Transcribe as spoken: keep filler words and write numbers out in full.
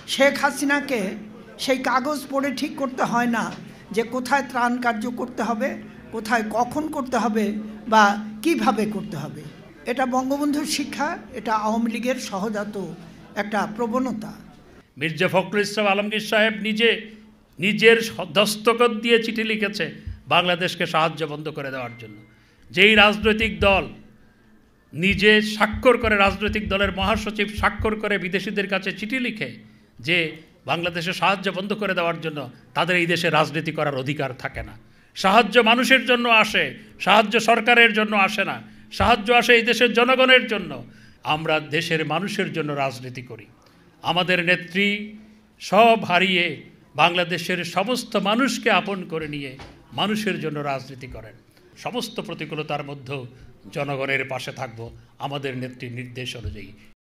শেখ হাসিনাকে সেই কাগজ পড়ে ঠিক করতে হয় না যে কোথায় ত্রাণ কার্য করতে হবে, কোথায় কখন করতে হবে বা কিভাবে করতে হবে। এটা বঙ্গবন্ধুর শিক্ষা, এটা আওয়ামী লীগের সহজাত একটা প্রবণতা। মির্জা ফখরুল ইসলাম আলমগীর সাহেব নিজে নিজের দস্তখত দিয়ে চিঠি লিখেছে বাংলাদেশকে সাহায্য বন্ধ করে দেওয়ার জন্য। যেই রাজনৈতিক দল নিজে স্বাক্ষর করে, রাজনৈতিক দলের মহাসচিব স্বাক্ষর করে বিদেশিদের কাছে চিঠি লিখে যে বাংলাদেশে সাহায্য বন্ধ করে দেওয়ার জন্য, তাদের এই দেশে রাজনীতি করার অধিকার থাকে না। সাহায্য মানুষের জন্য আসে, সাহায্য সরকারের জন্য আসে না, সাহায্য আসে এই দেশের জনগণের জন্য। আমরা দেশের মানুষের জন্য রাজনীতি করি। আমাদের নেত্রী সব হারিয়ে বাংলাদেশের সমস্ত মানুষকে আপন করে নিয়ে মানুষের জন্য রাজনীতি করেন। সমস্ত প্রতিকূলতার মধ্যেও জনগণের পাশে থাকব আমাদের নেত্রীর নির্দেশ অনুযায়ী।